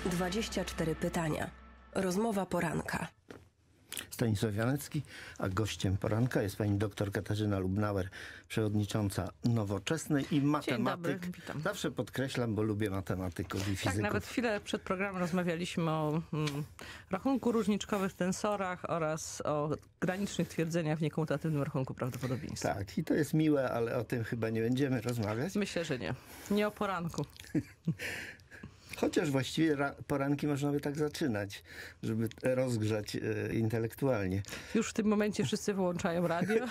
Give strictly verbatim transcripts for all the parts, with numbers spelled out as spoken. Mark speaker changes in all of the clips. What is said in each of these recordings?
Speaker 1: dwadzieścia cztery pytania. Rozmowa poranka.
Speaker 2: Stanisław Janecki, a gościem poranka jest pani doktor Katarzyna Lubnauer, przewodnicząca Nowoczesnej i matematyk.
Speaker 3: Dzień dobry,
Speaker 2: Zawsze podkreślam, bo lubię matematyków i fizyków.
Speaker 3: Tak, nawet chwilę przed programem rozmawialiśmy o mm, rachunku różniczkowych, tensorach oraz o granicznych twierdzeniach w niekomutatywnym rachunku prawdopodobieństwa.
Speaker 2: Tak, i to jest miłe, ale o tym chyba nie będziemy rozmawiać.
Speaker 3: Myślę, że nie. Nie o poranku.
Speaker 2: Chociaż właściwie poranki można by tak zaczynać, żeby rozgrzać e, intelektualnie.
Speaker 3: Już w tym momencie wszyscy wyłączają radio.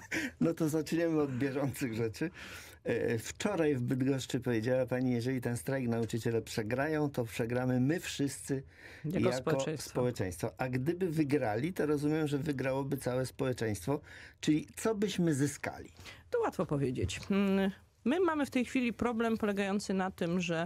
Speaker 2: No to zaczniemy od bieżących rzeczy. E, wczoraj w Bydgoszczy powiedziała pani, jeżeli ten strajk nauczyciele przegrają, to przegramy my wszyscy
Speaker 3: jako,
Speaker 2: jako
Speaker 3: społeczeństwo.
Speaker 2: społeczeństwo. A gdyby wygrali, to rozumiem, że wygrałoby całe społeczeństwo. Czyli co byśmy zyskali?
Speaker 3: To łatwo powiedzieć. My mamy w tej chwili problem polegający na tym, że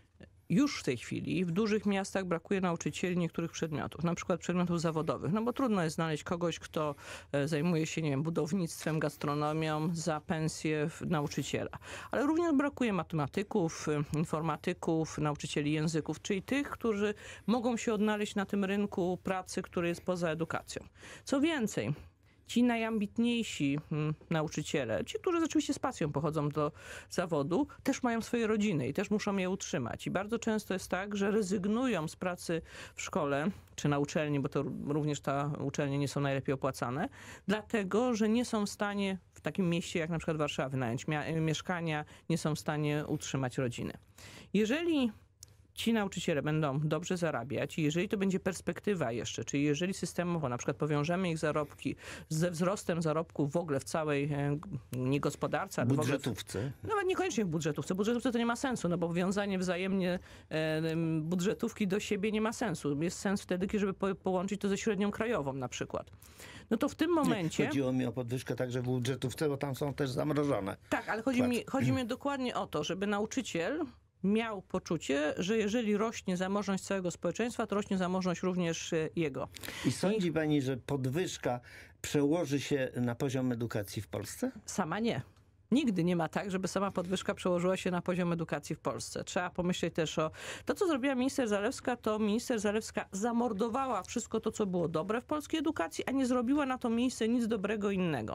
Speaker 3: już w tej chwili w dużych miastach brakuje nauczycieli niektórych przedmiotów, na przykład przedmiotów zawodowych, no bo trudno jest znaleźć kogoś, kto zajmuje się, nie wiem, budownictwem, gastronomią za pensję nauczyciela. Ale również brakuje matematyków, informatyków, nauczycieli języków, czyli tych, którzy mogą się odnaleźć na tym rynku pracy, który jest poza edukacją. Co więcej, ci najambitniejsi hmm, nauczyciele, ci, którzy rzeczywiście z pasją pochodzą do zawodu, też mają swoje rodziny i też muszą je utrzymać. I bardzo często jest tak, że rezygnują z pracy w szkole czy na uczelni, bo to również te uczelnie nie są najlepiej opłacane, dlatego, że nie są w stanie w takim mieście jak na przykład Warszawa wynająć mia- mieszkania, nie są w stanie utrzymać rodziny. Jeżeli ci nauczyciele będą dobrze zarabiać i jeżeli to będzie perspektywa jeszcze, czyli jeżeli systemowo na przykład powiążemy ich zarobki ze wzrostem zarobków w ogóle w całej, nie gospodarce, ale
Speaker 2: budżetówce.
Speaker 3: W ogóle, nawet niekoniecznie w budżetówce. W budżetówce to nie ma sensu, no bo wiązanie wzajemnie e, budżetówki do siebie nie ma sensu. Jest sens wtedy, żeby po, połączyć to ze średnią krajową na przykład. No to w tym momencie...
Speaker 2: Nie, chodziło mi o podwyżkę także w budżetówce, bo tam są też zamrożone.
Speaker 3: Tak, ale chodzi mi, chodzi mi dokładnie o to, żeby nauczyciel miał poczucie, że jeżeli rośnie zamożność całego społeczeństwa, to rośnie zamożność również jego.
Speaker 2: I sądzi I... pani, że podwyżka przełoży się na poziom edukacji w Polsce?
Speaker 3: Sama nie. Nigdy nie ma tak, żeby sama podwyżka przełożyła się na poziom edukacji w Polsce. Trzeba pomyśleć też o... To, co zrobiła minister Zalewska, to minister Zalewska zamordowała wszystko to, co było dobre w polskiej edukacji, a nie zrobiła na to miejsce nic dobrego innego.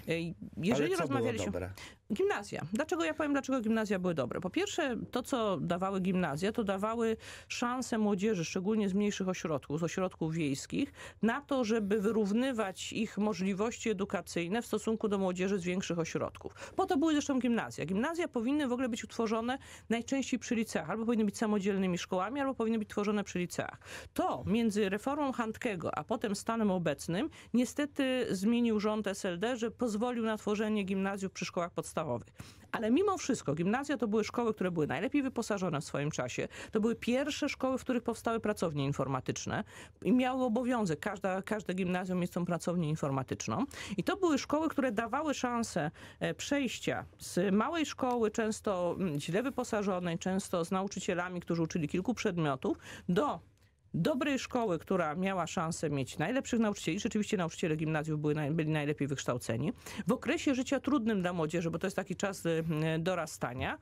Speaker 3: Jeżeli
Speaker 2: Ale co
Speaker 3: rozmawialiśmy...
Speaker 2: było dobre?
Speaker 3: Gimnazja. Dlaczego ja powiem, dlaczego gimnazja były dobre? Po pierwsze, to, co dawały gimnazja, to dawały szansę młodzieży, szczególnie z mniejszych ośrodków, z ośrodków wiejskich, na to, żeby wyrównywać ich możliwości edukacyjne w stosunku do młodzieży z większych ośrodków. Po to były zresztą gimnazja. Gimnazja powinny w ogóle być utworzone najczęściej przy liceach. Albo powinny być samodzielnymi szkołami, albo powinny być tworzone przy liceach. To między reformą Handkego, a potem stanem obecnym, niestety zmienił rząd S L D, że pozwolił na tworzenie gimnazjów przy szkołach podstawowych. Ale mimo wszystko gimnazja to były szkoły, które były najlepiej wyposażone w swoim czasie. To były pierwsze szkoły, w których powstały pracownie informatyczne i miały obowiązek każda, każde gimnazjum mieć tą pracownię informatyczną. I to były szkoły, które dawały szansę przejścia z małej szkoły, często źle wyposażonej, często z nauczycielami, którzy uczyli kilku przedmiotów, do dobrej szkoły, która miała szansę mieć najlepszych nauczycieli. Rzeczywiście nauczyciele gimnazjów były, byli najlepiej wykształceni. W okresie życia trudnym dla młodzieży, bo to jest taki czas dorastania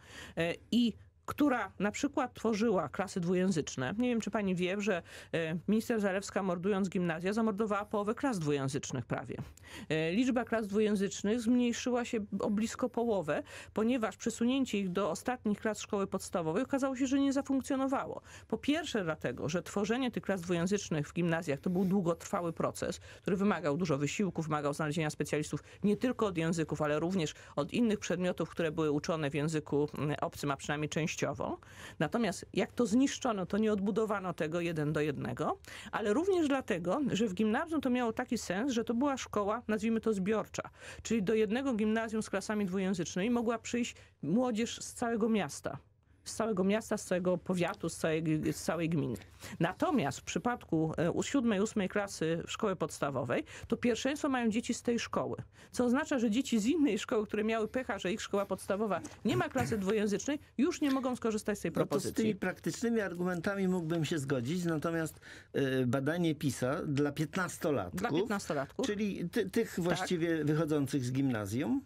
Speaker 3: i która na przykład tworzyła klasy dwujęzyczne. Nie wiem, czy pani wie, że minister Zalewska, mordując gimnazja, zamordowała połowę klas dwujęzycznych prawie. Liczba klas dwujęzycznych zmniejszyła się o blisko połowę, ponieważ przesunięcie ich do ostatnich klas szkoły podstawowej okazało się, że nie zafunkcjonowało. Po pierwsze dlatego, że tworzenie tych klas dwujęzycznych w gimnazjach to był długotrwały proces, który wymagał dużo wysiłku, wymagał znalezienia specjalistów nie tylko od języków, ale również od innych przedmiotów, które były uczone w języku obcym, a przynajmniej częściowo. Natomiast jak to zniszczono, to nie odbudowano tego jeden do jednego, ale również dlatego, że w gimnazjum to miało taki sens, że to była szkoła, nazwijmy to zbiorcza. Czyli do jednego gimnazjum z klasami dwujęzycznymi mogła przyjść młodzież z całego miasta. Z całego miasta, z całego powiatu, z całej, z całej gminy. Natomiast w przypadku siódmej, ósmej klasy szkoły podstawowej, to pierwszeństwo mają dzieci z tej szkoły. Co oznacza, że dzieci z innej szkoły, które miały pecha, że ich szkoła podstawowa nie ma klasy dwujęzycznej, już nie mogą skorzystać z tej propozycji.
Speaker 2: No to z tymi praktycznymi argumentami mógłbym się zgodzić, natomiast y, badanie PISA dla piętnastolatków,
Speaker 3: dla piętnastolatków,
Speaker 2: czyli ty, tych właściwie
Speaker 3: tak.
Speaker 2: wychodzących z gimnazjum,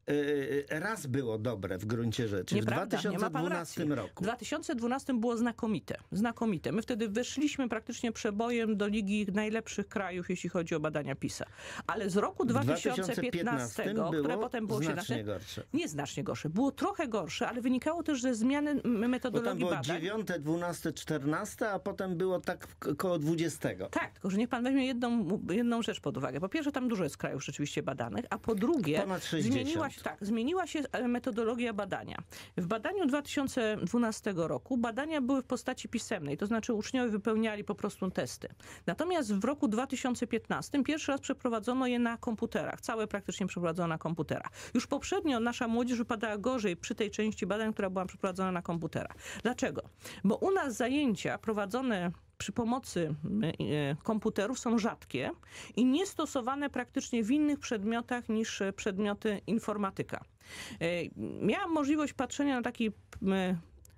Speaker 2: y, raz było dobre w gruncie rzeczy,
Speaker 3: Nieprawda,
Speaker 2: w dwa tysiące dwunastym
Speaker 3: nie ma pan racji.
Speaker 2: roku.
Speaker 3: W dwa tysiące dwunastym było znakomite. Znakomite. My wtedy weszliśmy praktycznie przebojem do ligi najlepszych krajów, jeśli chodzi o badania PISA. Ale z roku dwa tysiące piętnastego, które
Speaker 2: było
Speaker 3: potem było
Speaker 2: znacznie
Speaker 3: siedemnaście,
Speaker 2: gorsze.
Speaker 3: nie znacznie gorsze. Było trochę gorsze, ale wynikało też ze zmiany m-
Speaker 2: Bo tam
Speaker 3: metodologii
Speaker 2: było
Speaker 3: badań.
Speaker 2: dziewiąte, dwunaste, czternaste, a potem było tak k- koło dwudziestego.
Speaker 3: Tak, tylko że niech pan weźmie jedną, jedną rzecz pod uwagę. Po pierwsze, tam dużo jest krajów rzeczywiście badanych, a po drugie,
Speaker 2: Ponad sześćdziesiąt.
Speaker 3: zmieniła się, tak, zmieniła się e, metodologia badania. W badaniu dwa tysiące dwunastego roku badania były w postaci pisemnej, to znaczy uczniowie wypełniali po prostu testy. Natomiast w roku dwa tysiące piętnastym pierwszy raz przeprowadzono je na komputerach. Całe praktycznie przeprowadzono na komputerach. Już poprzednio nasza młodzież wypadała gorzej przy tej części badań, która była przeprowadzona na komputerach. Dlaczego? Bo u nas zajęcia prowadzone przy pomocy e, komputerów są rzadkie i niestosowane praktycznie w innych przedmiotach niż e, przedmioty informatyka. E, Miałam możliwość patrzenia na taki e,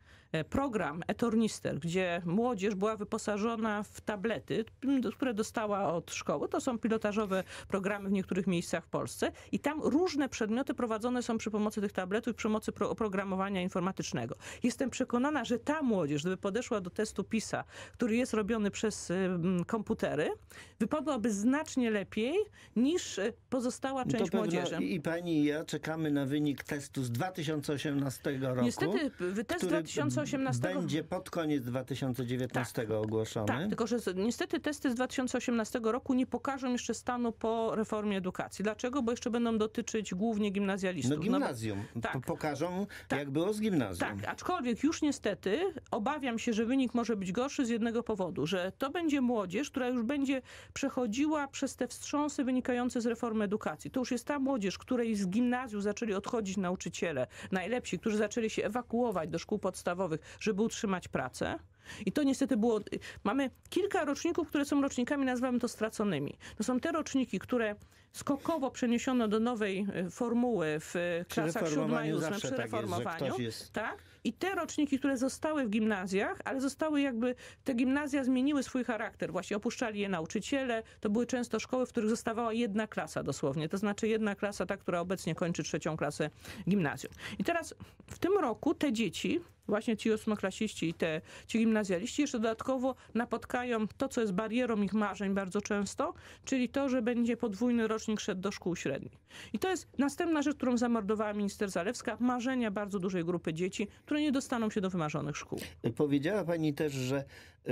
Speaker 3: program e-tornister, gdzie młodzież była wyposażona w tablety, które dostała od szkoły. To są pilotażowe programy w niektórych miejscach w Polsce i tam różne przedmioty prowadzone są przy pomocy tych tabletów, przy pomocy pro- oprogramowania informatycznego. Jestem przekonana, że ta młodzież, gdyby podeszła do testu PISA, który jest robiony przez y, komputery, wypadłaby znacznie lepiej niż y, pozostała
Speaker 2: No
Speaker 3: część
Speaker 2: to
Speaker 3: młodzieży.
Speaker 2: pewno i pani i ja czekamy na wynik testu z dwa tysiące osiemnastego roku.
Speaker 3: Niestety y, test
Speaker 2: który
Speaker 3: dwa tysiące osiemnastego
Speaker 2: będzie pod koniec dwa tysiące dziewiętnastego ogłoszony.
Speaker 3: Tak, tylko że z- niestety testy z dwa tysiące osiemnastego roku nie pokażą jeszcze stanu po reformie edukacji. Dlaczego? Bo jeszcze będą dotyczyć głównie gimnazjalistów.
Speaker 2: No
Speaker 3: bo-
Speaker 2: gimnazjum.
Speaker 3: tak.
Speaker 2: Po- Pokażą,
Speaker 3: Tak.
Speaker 2: jak było z gimnazjum.
Speaker 3: Tak, aczkolwiek już niestety obawiam się, że wynik może być gorszy z jednego powodu, że to będzie młodzież, która już będzie przechodziła przez te wstrząsy wynikające z reformy edukacji. To już jest ta młodzież, której z gimnazjum zaczęli odchodzić nauczyciele, najlepsi, którzy zaczęli się ewakuować do szkół podstawowych, żeby utrzymać pracę. I to niestety było... Mamy kilka roczników, które są rocznikami, nazywamy to straconymi. To są te roczniki, które skokowo przeniesiono do nowej e, formuły w e,
Speaker 2: Przy
Speaker 3: klasach siódma i
Speaker 2: reformowaniu
Speaker 3: ósma,
Speaker 2: zawsze
Speaker 3: przy
Speaker 2: tak jest, że
Speaker 3: reformowaniu.
Speaker 2: ktoś jest-
Speaker 3: Tak? I te roczniki, które zostały w gimnazjach, ale zostały jakby, te gimnazja zmieniły swój charakter. Właśnie opuszczali je nauczyciele. To były często szkoły, w których zostawała jedna klasa dosłownie. To znaczy jedna klasa, ta, która obecnie kończy trzecią klasę gimnazjum. I teraz w tym roku te dzieci, właśnie ci ósmoklasiści i te, ci gimnazjaliści jeszcze dodatkowo napotkają to, co jest barierą ich marzeń bardzo często, czyli to, że będzie podwójny rocznik szedł do szkół średnich. I to jest następna rzecz, którą zamordowała minister Zalewska. Marzenia bardzo dużej grupy dzieci, które nie dostaną się do wymarzonych szkół.
Speaker 2: Powiedziała pani też, że y,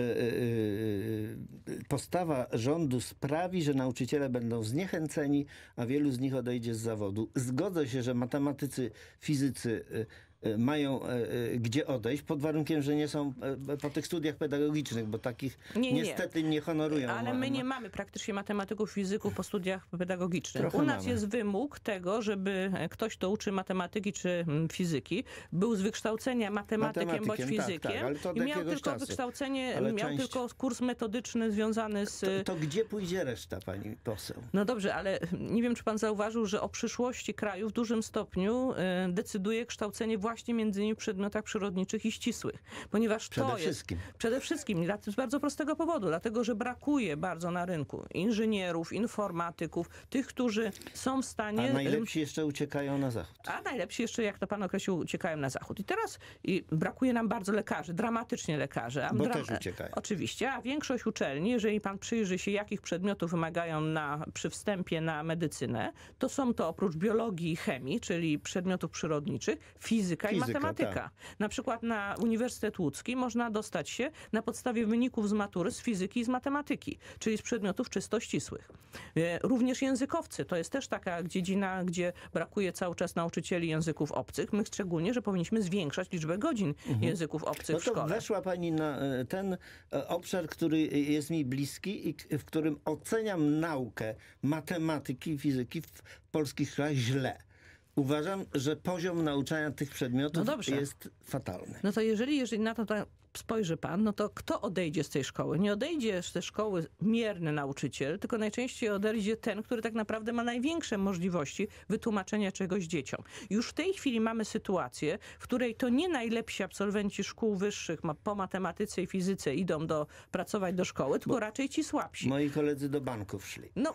Speaker 2: y, y, postawa rządu sprawi, że nauczyciele będą zniechęceni, a wielu z nich odejdzie z zawodu. Zgodzę się, że matematycy, fizycy y, y, mają y, y, gdzie odejść, pod warunkiem, że nie są y, po tych studiach pedagogicznych, bo takich
Speaker 3: Nie, nie, nie.
Speaker 2: niestety nie honorują.
Speaker 3: Ale my nie mamy praktycznie matematyków, fizyków po studiach pedagogicznych.
Speaker 2: Trochę
Speaker 3: U nas
Speaker 2: mamy.
Speaker 3: jest wymóg tego, żeby ktoś, kto uczy matematyki czy mm, fizyki, był z wykształcenia matematykiem,
Speaker 2: Matematykiem,
Speaker 3: bądź
Speaker 2: tak,
Speaker 3: fizykiem
Speaker 2: tak, ale to od
Speaker 3: i miał
Speaker 2: jakiegoś
Speaker 3: tylko
Speaker 2: czasu.
Speaker 3: wykształcenie,
Speaker 2: Ale
Speaker 3: miał
Speaker 2: część-
Speaker 3: tylko kurs metodyczny związany z...
Speaker 2: To, to gdzie pójdzie reszta, pani poseł?
Speaker 3: No dobrze, ale nie wiem, czy pan zauważył, że o przyszłości kraju w dużym stopniu y, decyduje kształcenie właśnie między innymi w przedmiotach przyrodniczych i ścisłych. Ponieważ
Speaker 2: Przede
Speaker 3: to jest...
Speaker 2: wszystkim.
Speaker 3: Przede wszystkim dla- z bardzo prostego powodu, dlatego że brakuje bardzo na rynku inżynierów, informatyków, tych, którzy są w stanie...
Speaker 2: A najlepsi jeszcze uciekają na zachód.
Speaker 3: A najlepsi jeszcze, jak to pan określił, uciekają na zachód. I teraz i brakuje nam bardzo lekarzy, dramatycznie lekarzy. A
Speaker 2: Bo też uciekają.
Speaker 3: Oczywiście, a większość uczelni, jeżeli pan przyjrzy się, jakich przedmiotów wymagają na, przy wstępie na medycynę, to są to oprócz biologii i chemii, czyli przedmiotów przyrodniczych, fizyka, i
Speaker 2: Fizyka,
Speaker 3: matematyka.
Speaker 2: tak.
Speaker 3: Na przykład na Uniwersytet Łódzki można dostać się na podstawie wyników z matury z fizyki i z matematyki, czyli z przedmiotów czysto ścisłych. E, Również językowcy, to jest też taka dziedzina, gdzie brakuje cały czas nauczycieli języków obcych. My szczególnie, że powinniśmy zwiększać liczbę godzin języków obcych
Speaker 2: No
Speaker 3: w
Speaker 2: to
Speaker 3: szkole.
Speaker 2: weszła pani na e, ten e, obszar, który jest mi bliski i k- w którym oceniam naukę matematyki i fizyki w polskich szkołach źle. Uważam, że poziom nauczania tych przedmiotów
Speaker 3: No dobrze.
Speaker 2: jest fatalny.
Speaker 3: No to jeżeli, jeżeli na to tak spojrzy pan, no to kto odejdzie z tej szkoły? Nie odejdzie z tej szkoły mierny nauczyciel, tylko najczęściej odejdzie ten, który tak naprawdę ma największe możliwości wytłumaczenia czegoś dzieciom. Już w tej chwili mamy sytuację, w której to nie najlepsi absolwenci szkół wyższych ma, po matematyce i fizyce idą do, pracować do szkoły, tylko raczej ci słabsi.
Speaker 2: Moi koledzy do banków szli.
Speaker 3: No dokładnie.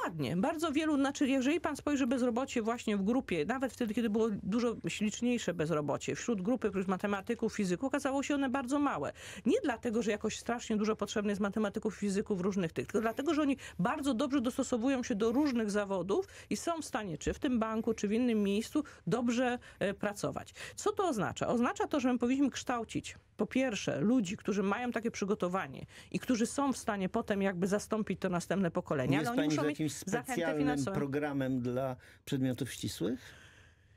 Speaker 3: Dokładnie. Bardzo wielu, znaczy jeżeli pan spojrzy bezrobocie właśnie w grupie, nawet wtedy, kiedy było dużo śliczniejsze bezrobocie, wśród grupy matematyków, fizyków, okazało się one bardzo małe. Nie dlatego, że jakoś strasznie dużo potrzebne jest matematyków, fizyków różnych tych, tylko dlatego, że oni bardzo dobrze dostosowują się do różnych zawodów i są w stanie, czy w tym banku, czy w innym miejscu, dobrze e, pracować. Co to oznacza? Oznacza to, że my powinniśmy kształcić po pierwsze ludzi, którzy mają takie przygotowanie i którzy są w stanie potem jakby zastąpić to następne pokolenie.
Speaker 2: Nie
Speaker 3: ale
Speaker 2: jest
Speaker 3: oni
Speaker 2: pani
Speaker 3: muszą
Speaker 2: za
Speaker 3: mieć
Speaker 2: jakimś
Speaker 3: zachętę
Speaker 2: specjalnym
Speaker 3: finansową.
Speaker 2: programem dla przedmiotów ścisłych?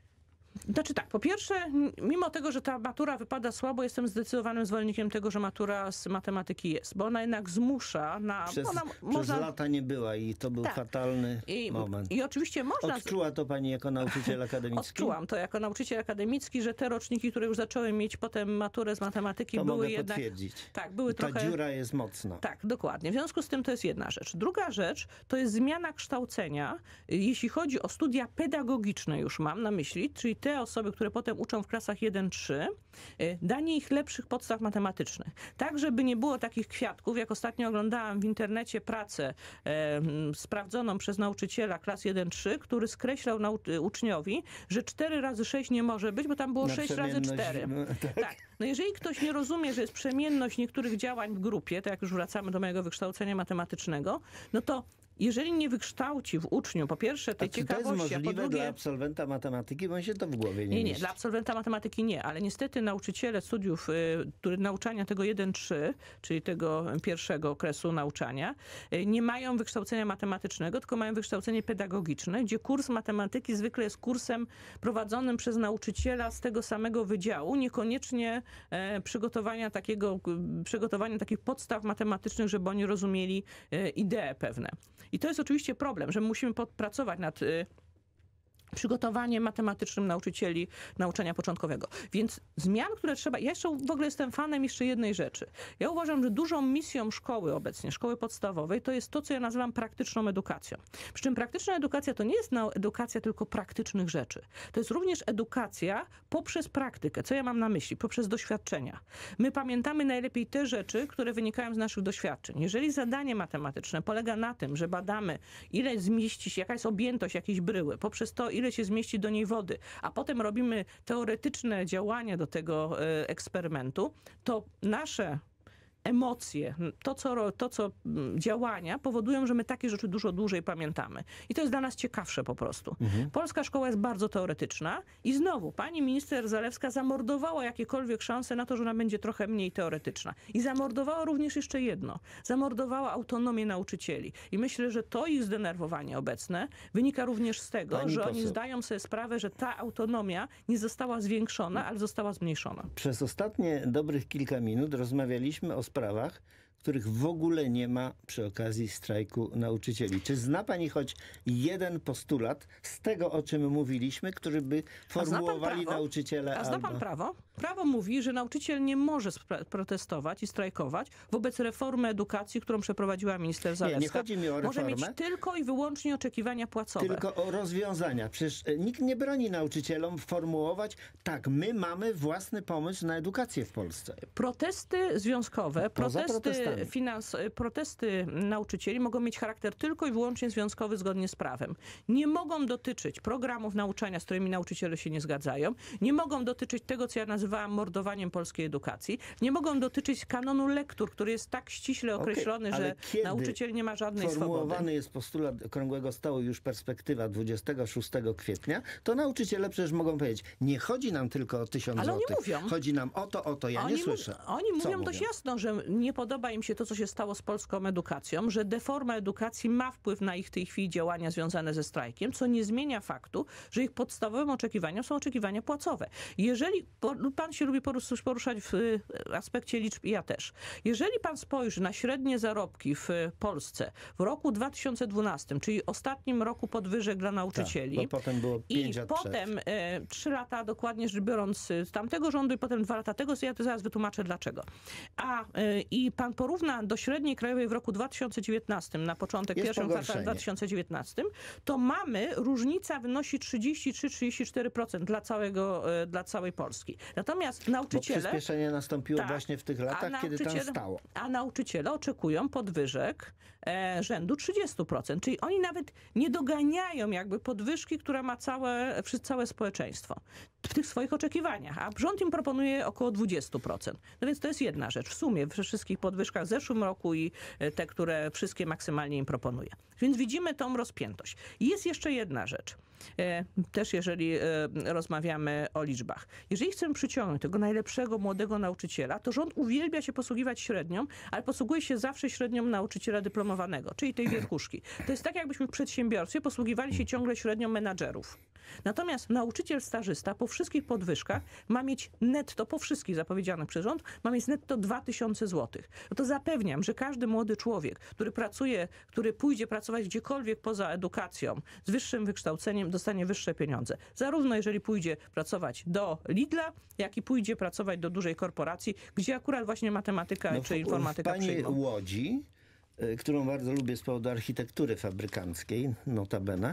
Speaker 3: Znaczy tak, po pierwsze, mimo tego, że ta matura wypada słabo, jestem zdecydowanym zwolennikiem tego, że matura z matematyki jest, bo ona jednak zmusza na...
Speaker 2: Przez,
Speaker 3: ona,
Speaker 2: przez
Speaker 3: można,
Speaker 2: lata nie była i to był
Speaker 3: Tak.
Speaker 2: fatalny
Speaker 3: i,
Speaker 2: moment.
Speaker 3: I oczywiście można...
Speaker 2: Odczuła to pani jako nauczyciel akademicki?
Speaker 3: Odczułam to jako nauczyciel akademicki, że te roczniki, które już zaczęły mieć potem maturę z matematyki,
Speaker 2: To
Speaker 3: były
Speaker 2: mogę
Speaker 3: jednak...
Speaker 2: potwierdzić.
Speaker 3: Tak, były
Speaker 2: Ta
Speaker 3: trochę...
Speaker 2: dziura jest mocna.
Speaker 3: Tak, dokładnie. W związku z tym to jest jedna rzecz. Druga rzecz to jest zmiana kształcenia, jeśli chodzi o studia pedagogiczne już mam na myśli, czyli te osoby, które potem uczą w klasach jeden trzy, danie ich lepszych podstaw matematycznych. Tak, żeby nie było takich kwiatków, jak ostatnio oglądałam w internecie pracę e, sprawdzoną przez nauczyciela klas jeden trzy, który skreślał nau- uczniowi, że cztery razy sześć nie może być, bo tam było
Speaker 2: Na
Speaker 3: sześć razy
Speaker 2: przemienność,
Speaker 3: cztery.
Speaker 2: no, tak.
Speaker 3: Tak. No jeżeli ktoś nie rozumie, że jest przemienność niektórych działań w grupie, tak jak już wracamy do mojego wykształcenia matematycznego, no to jeżeli nie wykształci w uczniu po pierwsze tej
Speaker 2: A czy to
Speaker 3: ciekawości,
Speaker 2: jest
Speaker 3: a po
Speaker 2: możliwe
Speaker 3: drugie...
Speaker 2: dla absolwenta matematyki? Bo mi się to w głowie nie
Speaker 3: Nie, nie,
Speaker 2: mieści.
Speaker 3: dla absolwenta matematyki nie, ale niestety nauczyciele studiów, y, który, nauczania tego jeden trzy, czyli tego pierwszego okresu nauczania, y, nie mają wykształcenia matematycznego, tylko mają wykształcenie pedagogiczne, gdzie kurs matematyki zwykle jest kursem prowadzonym przez nauczyciela z tego samego wydziału, niekoniecznie e, przygotowania takiego, y, przygotowania takich podstaw matematycznych, żeby oni rozumieli y, idee pewne. I to jest oczywiście problem, że musimy pracować nad y, przygotowaniem matematycznym nauczycieli nauczania początkowego. Więc zmian, które trzeba... Ja jeszcze w ogóle jestem fanem jeszcze jednej rzeczy. Ja uważam, że dużą misją szkoły obecnie, szkoły podstawowej, to jest to, co ja nazywam praktyczną edukacją. Przy czym praktyczna edukacja to nie jest edukacja tylko praktycznych rzeczy. To jest również edukacja poprzez praktykę. Co ja mam na myśli? Poprzez doświadczenia. My pamiętamy najlepiej te rzeczy, które wynikają z naszych doświadczeń. Jeżeli zadanie matematyczne polega na tym, że badamy, ile zmieści się, jaka jest objętość jakiejś bryły, poprzez to, ile się zmieści do niej wody, a potem robimy teoretyczne działania do tego e, eksperymentu, to nasze emocje, to co, to co działania powodują, że my takie rzeczy dużo dłużej pamiętamy. I to jest dla nas ciekawsze po prostu. Mhm. Polska szkoła jest bardzo teoretyczna i znowu pani minister Zalewska zamordowała jakiekolwiek szanse na to, że ona będzie trochę mniej teoretyczna. I zamordowała również jeszcze jedno. Zamordowała autonomię nauczycieli. I myślę, że to ich zdenerwowanie obecne wynika również z tego,
Speaker 2: Pani
Speaker 3: że
Speaker 2: poseł,
Speaker 3: oni zdają sobie sprawę, że ta autonomia nie została zwiększona, ale została zmniejszona.
Speaker 2: Przez ostatnie dobrych kilka minut rozmawialiśmy o sprawach, których w ogóle nie ma przy okazji strajku nauczycieli. Czy zna pani choć jeden postulat z tego, o czym mówiliśmy, który by formułowali nauczyciele?
Speaker 3: A zna pan
Speaker 2: albo...
Speaker 3: prawo? Prawo mówi, że nauczyciel nie może protestować i strajkować wobec reformy edukacji, którą przeprowadziła minister Zalewska.
Speaker 2: Nie, nie chodzi mi o reformę.
Speaker 3: Może mieć tylko i wyłącznie oczekiwania płacowe.
Speaker 2: Tylko o rozwiązania. Przecież nikt nie broni nauczycielom formułować, tak, my mamy własny pomysł na edukację w Polsce.
Speaker 3: Protesty związkowe,
Speaker 2: Poza
Speaker 3: protesty, finans, protesty nauczycieli mogą mieć charakter tylko i wyłącznie związkowy zgodnie z prawem. Nie mogą dotyczyć programów nauczania, z którymi nauczyciele się nie zgadzają. Nie mogą dotyczyć tego, co ja nazywam mordowaniem polskiej edukacji. Nie mogą dotyczyć kanonu lektur, który jest tak ściśle określony,
Speaker 2: okay,
Speaker 3: że nauczyciel nie ma żadnej swobody.
Speaker 2: Formułowany jest postulat Okrągłego Stołu, już perspektywa dwudziestego szóstego kwietnia, to nauczyciele przecież mogą powiedzieć, nie chodzi nam tylko o tysiąc
Speaker 3: Ale oni
Speaker 2: złotych.
Speaker 3: Mówią.
Speaker 2: Chodzi nam o to, o to. Ja
Speaker 3: oni
Speaker 2: nie słyszę.
Speaker 3: Oni mówią
Speaker 2: mówią
Speaker 3: dość jasno, że nie podoba im się to, co się stało z polską edukacją, że deforma edukacji ma wpływ na ich w tej chwili działania związane ze strajkiem, co nie zmienia faktu, że ich podstawowym oczekiwaniem są oczekiwania płacowe. Jeżeli pan się lubi poruszać w aspekcie liczb, ja też. Jeżeli pan spojrzy na średnie zarobki w Polsce w roku dwa tysiące dwunastym, czyli ostatnim roku podwyżek dla nauczycieli,
Speaker 2: tak, bo potem było pięć
Speaker 3: i
Speaker 2: lat
Speaker 3: potem e, trzy lata dokładnie rzecz biorąc z tamtego rządu i potem dwa lata tego, ja to zaraz wytłumaczę dlaczego. A e, i pan porówna do średniej krajowej w roku dwa tysiące dziewiętnastym, na początek
Speaker 2: Jest
Speaker 3: pierwszym kwartale dwa tysiące dziewiętnastym, to mamy, różnica wynosi trzydzieści trzy do trzydziestu czterech procent dla całego, e, dla całej Polski. Natomiast nauczyciele...
Speaker 2: Bo przyspieszenie nastąpiło
Speaker 3: tak,
Speaker 2: właśnie w tych latach, kiedy tam stało.
Speaker 3: A nauczyciele oczekują podwyżek e, rzędu trzydzieści procent. Czyli oni nawet nie doganiają jakby podwyżki, która ma całe, całe społeczeństwo w tych swoich oczekiwaniach, a rząd im proponuje około dwadzieścia procent. No więc to jest jedna rzecz. W sumie we wszystkich podwyżkach w zeszłym roku i te, które wszystkie maksymalnie im proponuje. Więc widzimy tą rozpiętość. I jest jeszcze jedna rzecz. E, też jeżeli e, rozmawiamy o liczbach. Jeżeli chcemy przyciągnąć tego najlepszego młodego nauczyciela, to rząd uwielbia się posługiwać średnią, ale posługuje się zawsze średnią nauczyciela dyplomowanego, czyli tej wierchuszki. To jest tak, jakbyśmy w przedsiębiorstwie posługiwali się ciągle średnią menadżerów. Natomiast nauczyciel stażysta po wszystkich podwyżkach ma mieć netto, po wszystkich zapowiedzianych przez rząd, ma mieć netto dwa tysiące złotych. No to zapewniam, że każdy młody człowiek, który pracuje, który pójdzie pracować gdziekolwiek poza edukacją, z wyższym wykształceniem, dostanie wyższe pieniądze. Zarówno jeżeli pójdzie pracować do Lidla, jak i pójdzie pracować do dużej korporacji, gdzie akurat właśnie matematyka
Speaker 2: no,
Speaker 3: czy informatyka
Speaker 2: w pani
Speaker 3: przyjmą.
Speaker 2: Łodzi, którą bardzo lubię z powodu architektury fabrykanckiej, notabene,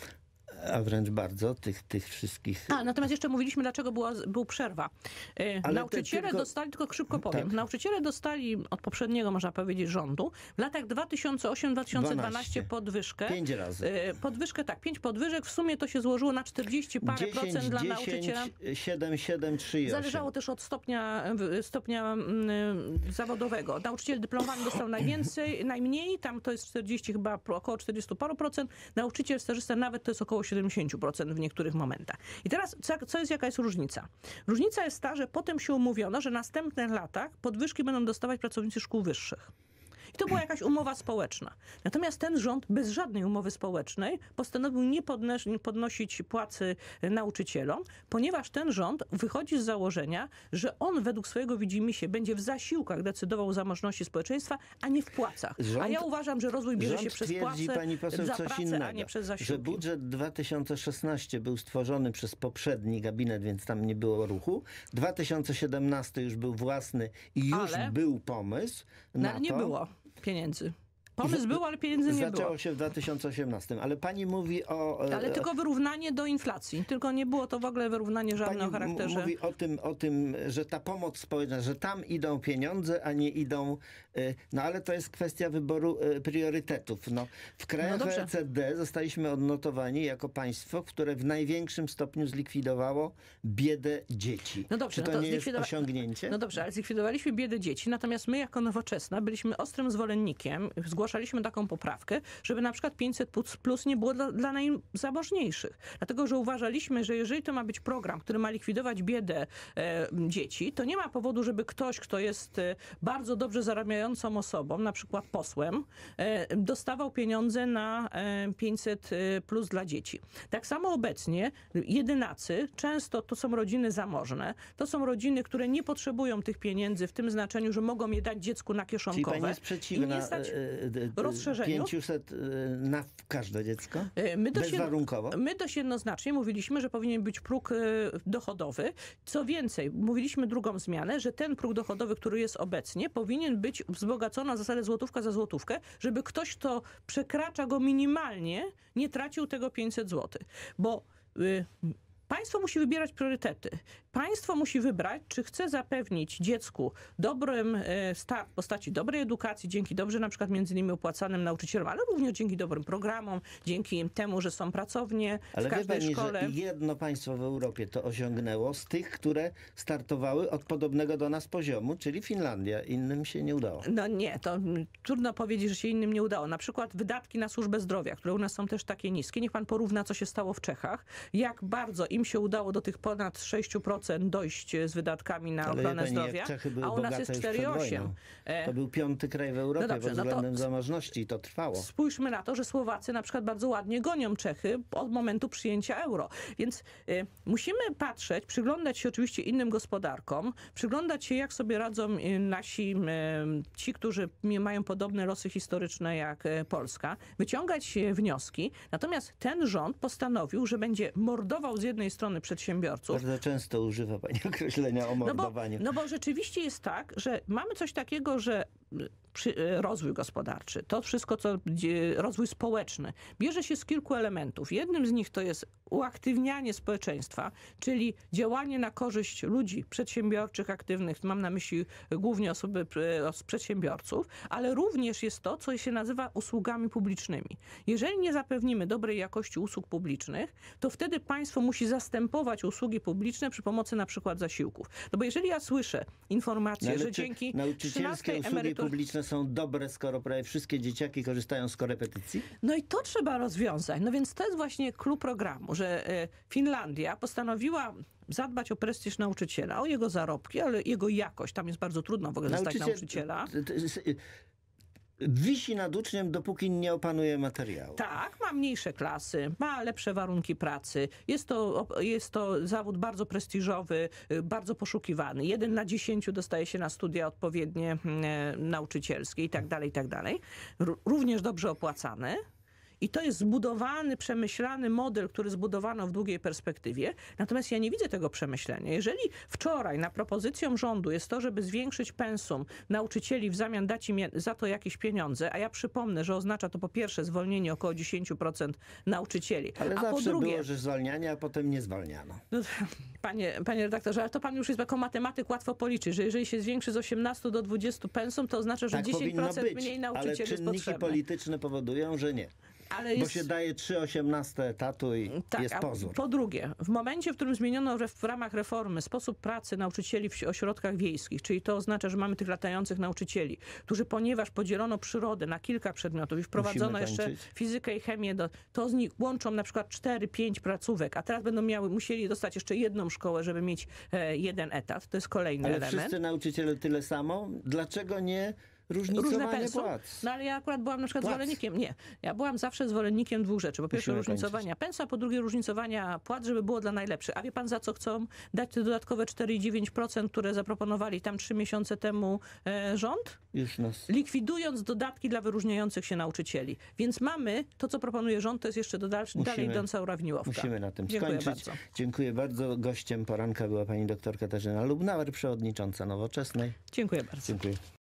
Speaker 2: a wręcz bardzo, tych, tych wszystkich...
Speaker 3: A, natomiast jeszcze mówiliśmy, dlaczego była, był przerwa.
Speaker 2: Ale
Speaker 3: Nauczyciele
Speaker 2: te, tylko...
Speaker 3: dostali, tylko szybko powiem,
Speaker 2: tak.
Speaker 3: Nauczyciele dostali od poprzedniego, można powiedzieć, rządu w latach dwa tysiące ósmy do dwa tysiące dwunastego podwyżkę.
Speaker 2: Pięć razy.
Speaker 3: Podwyżkę, tak, pięć podwyżek. W sumie to się złożyło na czterdzieści parę procent dla nauczyciela.
Speaker 2: siedem, siedem, trzy i osiem.
Speaker 3: Zależało też od stopnia, stopnia mm, zawodowego. Nauczyciel dyplomowany dostał najwięcej, najmniej, tam to jest czterdzieści chyba, około czterdzieści paru procent. Nauczyciel stażysta nawet to jest około siedemdziesiąt procent w niektórych momentach. I teraz co, co jest, jaka jest różnica? Różnica jest ta, że potem się umówiono, że w następnych latach podwyżki będą dostawać pracownicy szkół wyższych. I to była jakaś umowa społeczna. Natomiast ten rząd bez żadnej umowy społecznej postanowił nie, podnoś, nie podnosić płacy nauczycielom, ponieważ ten rząd wychodzi z założenia, że on według swojego widzimisię będzie w zasiłkach decydował o zamożności społeczeństwa, a nie w płacach.
Speaker 2: Rząd,
Speaker 3: a ja uważam, że rozwój bierze się przez
Speaker 2: twierdzi,
Speaker 3: płacę,
Speaker 2: pani poseł,
Speaker 3: za
Speaker 2: coś
Speaker 3: pracę,
Speaker 2: innego,
Speaker 3: a nie przez zasiłki.
Speaker 2: że budżet dwa tysiące szesnasty był stworzony przez poprzedni gabinet, więc tam nie było ruchu. dwa tysiące siedemnasty już był własny i już
Speaker 3: ale,
Speaker 2: był pomysł na
Speaker 3: no, ale nie
Speaker 2: to.
Speaker 3: było pieniędzy. Pomysł był, ale pieniędzy nie
Speaker 2: Zaczęło
Speaker 3: było.
Speaker 2: się w dwa tysiące osiemnastym, ale pani mówi o...
Speaker 3: Ale tylko wyrównanie do inflacji. Tylko nie było to w ogóle wyrównanie żadne
Speaker 2: Pani
Speaker 3: o charakterze...
Speaker 2: mówi o tym, o tym, że ta pomoc społeczna, że tam idą pieniądze, a nie idą... No ale to jest kwestia wyboru priorytetów. No, w krajach
Speaker 3: No dobrze.
Speaker 2: O E C D zostaliśmy odnotowani jako państwo, które w największym stopniu zlikwidowało biedę dzieci.
Speaker 3: No dobrze,
Speaker 2: Czy to,
Speaker 3: no to
Speaker 2: nie jest
Speaker 3: zlikwidowa-
Speaker 2: osiągnięcie?
Speaker 3: No dobrze, ale zlikwidowaliśmy biedę dzieci, natomiast my jako Nowoczesna byliśmy ostrym zwolennikiem, zgłaszaliśmy taką poprawkę, żeby na przykład pięćset plus nie było dla, dla najzamożniejszych. Dlatego, że uważaliśmy, że jeżeli to ma być program, który ma likwidować biedę e, dzieci, to nie ma powodu, żeby ktoś, kto jest e, bardzo dobrze zarabiającą osobą, na przykład posłem, e, dostawał pieniądze na e, pięćset plus dla dzieci. Tak samo obecnie jedynacy, często to są rodziny zamożne, to są rodziny, które nie potrzebują tych pieniędzy w tym znaczeniu, że mogą je dać dziecku na kieszonkowe.
Speaker 2: Czyli pani jest przeciwna
Speaker 3: rozszerzeniu.
Speaker 2: pięćset na każde dziecko?
Speaker 3: My dość,
Speaker 2: Bezwarunkowo?
Speaker 3: my dość jednoznacznie mówiliśmy, że powinien być próg dochodowy. Co więcej, mówiliśmy drugą zmianę, że ten próg dochodowy, który jest obecnie, powinien być wzbogacony na zasadę złotówka za złotówkę, żeby ktoś, kto przekracza go minimalnie, nie tracił tego pięćset złotych. Bo y, państwo musi wybierać priorytety. Państwo musi wybrać, czy chce zapewnić dziecku dobrym start w postaci dobrej edukacji, dzięki dobrze na przykład między innymi opłacanym nauczycielom, ale również dzięki dobrym programom, dzięki temu, że są pracownie
Speaker 2: ale
Speaker 3: w każdej
Speaker 2: wie pani,
Speaker 3: szkole.
Speaker 2: Że jedno państwo w Europie to osiągnęło z tych, które startowały od podobnego do nas poziomu, czyli Finlandia. Innym się nie udało.
Speaker 3: No nie, to trudno powiedzieć, że się innym nie udało. Na przykład wydatki na służbę zdrowia, które u nas są też takie niskie. Niech pan porówna, co się stało w Czechach. Jak bardzo im się udało do tych ponad sześć procent dojść z wydatkami na
Speaker 2: ale
Speaker 3: ochronę
Speaker 2: pani,
Speaker 3: zdrowia,
Speaker 2: były
Speaker 3: a u nas jest cztery osiem.
Speaker 2: To był piąty kraj w Europie
Speaker 3: no dobrze,
Speaker 2: pod
Speaker 3: no to
Speaker 2: względem zamożności i to trwało.
Speaker 3: Spójrzmy na to, że Słowacy na przykład bardzo ładnie gonią Czechy od momentu przyjęcia euro. Więc y, musimy patrzeć, przyglądać się oczywiście innym gospodarkom, przyglądać się, jak sobie radzą y, nasi, y, ci, którzy mają podobne losy historyczne jak y, Polska, wyciągać y, wnioski. Natomiast ten rząd postanowił, że będzie mordował z jednej strony przedsiębiorców.
Speaker 2: Bardzo często używa pani określenia o mordowaniu.
Speaker 3: No bo, no bo rzeczywiście jest tak, że mamy coś takiego, że przy, rozwój gospodarczy, to wszystko, co rozwój społeczny, bierze się z kilku elementów. Jednym z nich to jest uaktywnianie społeczeństwa, czyli działanie na korzyść ludzi przedsiębiorczych, aktywnych, mam na myśli głównie osoby, przedsiębiorców, ale również jest to, co się nazywa usługami publicznymi. Jeżeli nie zapewnimy dobrej jakości usług publicznych, to wtedy państwo musi zastępować usługi publiczne przy pomocy na przykład zasiłków. No bo jeżeli ja słyszę informację,
Speaker 2: No,
Speaker 3: że dzięki
Speaker 2: nauczycielskie usługi
Speaker 3: emerytur...
Speaker 2: publiczne są dobre, skoro prawie wszystkie dzieciaki korzystają z korepetycji?
Speaker 3: No i to trzeba rozwiązać. No więc to jest właśnie klucz programu, że Finlandia postanowiła zadbać o prestiż nauczyciela, o jego zarobki, ale jego jakość. Tam jest bardzo trudno w ogóle zostać nauczyciela.
Speaker 2: Wisi nad uczniem, dopóki nie opanuje materiału.
Speaker 3: Tak, ma mniejsze klasy, ma lepsze warunki pracy. Jest to, jest to zawód bardzo prestiżowy, bardzo poszukiwany. Jeden na dziesięciu dostaje się na studia odpowiednie e, nauczycielskie i tak dalej, i tak dalej. Również dobrze opłacany. I to jest zbudowany, przemyślany model, który zbudowano w długiej perspektywie. Natomiast ja nie widzę tego przemyślenia. Jeżeli wczoraj na propozycją rządu jest to, żeby zwiększyć pensum nauczycieli, w zamian dać im za to jakieś pieniądze, a ja przypomnę, że oznacza to po pierwsze zwolnienie około dziesięć procent nauczycieli.
Speaker 2: Ale
Speaker 3: a
Speaker 2: zawsze
Speaker 3: po drugie,
Speaker 2: było, że zwalnianie, a potem nie zwalniano.
Speaker 3: No, panie, panie redaktorze, ale to pan już jest jako matematyk łatwo policzy, że jeżeli się zwiększy z osiemnastu do dwudziestu pensum, to oznacza, że
Speaker 2: Tak
Speaker 3: dziesięć procent
Speaker 2: być,
Speaker 3: mniej nauczycieli
Speaker 2: ale
Speaker 3: jest
Speaker 2: czynniki
Speaker 3: potrzebne.
Speaker 2: polityczne powodują, że nie.
Speaker 3: Ale
Speaker 2: Bo
Speaker 3: jest...
Speaker 2: się daje trzy osiemnaste etatu i
Speaker 3: Tak,
Speaker 2: jest
Speaker 3: a
Speaker 2: pozór.
Speaker 3: Po drugie, w momencie, w którym zmieniono w ramach reformy sposób pracy nauczycieli w ośrodkach wiejskich, czyli to oznacza, że mamy tych latających nauczycieli, którzy, ponieważ podzielono przyrodę na kilka przedmiotów i wprowadzono jeszcze fizykę i chemię, do, to z nich łączą na przykład cztery pięć placówek, a teraz będą miały, musieli dostać jeszcze jedną szkołę, żeby mieć e, jeden etat. To jest kolejny
Speaker 2: Ale
Speaker 3: element.
Speaker 2: wszyscy nauczyciele tyle samo? Dlaczego nie
Speaker 3: Różne
Speaker 2: różnicowanie
Speaker 3: pensum.
Speaker 2: płac?
Speaker 3: No ale ja akurat byłam na przykład
Speaker 2: Płac.
Speaker 3: zwolennikiem, nie, ja byłam zawsze zwolennikiem dwóch rzeczy. Po pierwsze
Speaker 2: Musimy
Speaker 3: różnicowania pensum, a po drugie różnicowania płac, żeby było dla najlepszych. A wie pan, za co chcą dać te dodatkowe cztery i dziewięć procent, które zaproponowali tam trzy miesiące temu e, rząd?
Speaker 2: Już nas...
Speaker 3: Likwidując dodatki dla wyróżniających się nauczycieli. Więc mamy, to co proponuje rząd, to jest jeszcze do dalszy,
Speaker 2: Musimy,
Speaker 3: dalej idąca urawniłowka.
Speaker 2: Musimy na tym
Speaker 3: Dziękuję
Speaker 2: skończyć.
Speaker 3: bardzo.
Speaker 2: Dziękuję bardzo. Gościem poranka była pani doktor Katarzyna Lubnauer, przewodnicząca Nowoczesnej.
Speaker 3: Dziękuję bardzo.
Speaker 2: Dziękuję.